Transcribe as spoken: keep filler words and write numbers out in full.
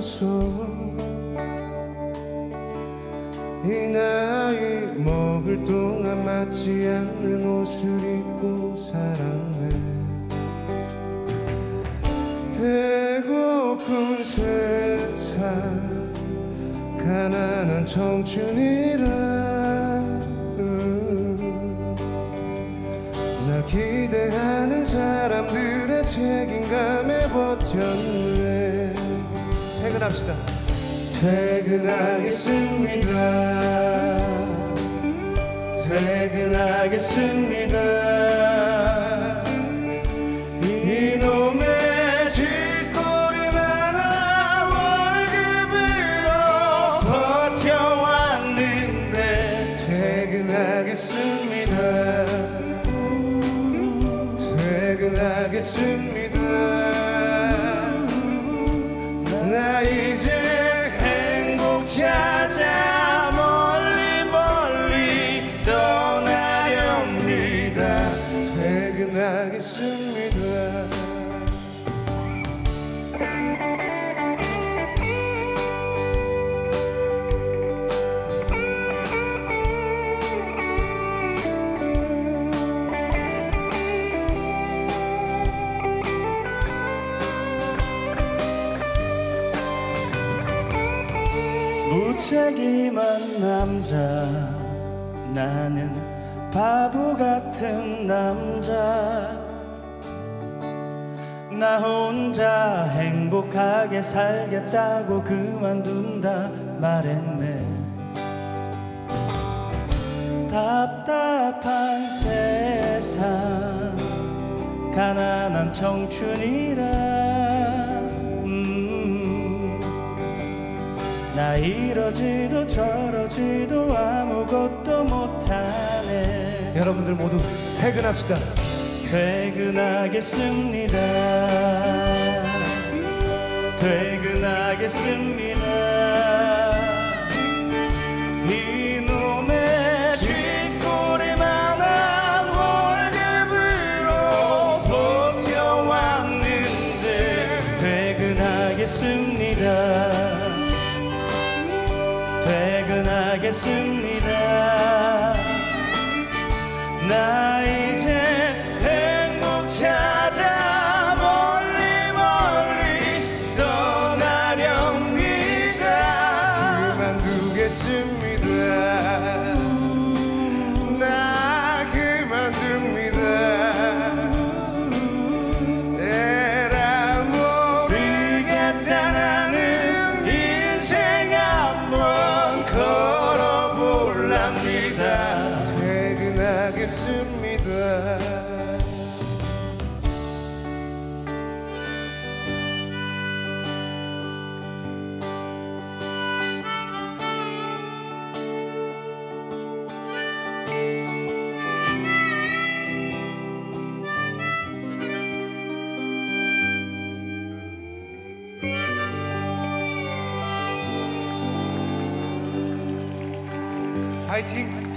없어. 이 나이 먹을 동안 맞지 않는 옷을 입고 살았네. 배고픈 세상 가난한 청춘이라 음. 나 기대하는 사람들의 책임감에 버텼네. 퇴근합시다. 퇴근하겠습니다. 퇴근하겠습니다. 이놈의 쥐꼬리만한 월급으로 버텨왔는데 퇴근하겠습니다. 퇴근하겠습니다. 나 이제 찾아 멀리 멀리 떠나렵니다. 퇴근하겠습니다. 무책임한 남자, 나는 바보 같은 남자. 나 혼자 행복하게 살겠다고 그만둔다 말했네. 답답한 세상 가난한 청춘이라 나 이러지도 저러지도 아무것도 못하네. 여러분들 모두 퇴근합시다. 퇴근하겠습니다. 퇴근하겠습니다. 이놈의 쥐꼬리만한 월급으로 버텨왔는데 퇴근하겠습니다. 퇴근하겠습니다. 나 이제 행복 찾아 멀리 멀리 떠나렵니다. 그만두겠습니다. 나 그만둡니다. 에라 모르겠다. 나는 인생 한번 걸어볼랍니다. 퇴근하겠습니다. 파이팅!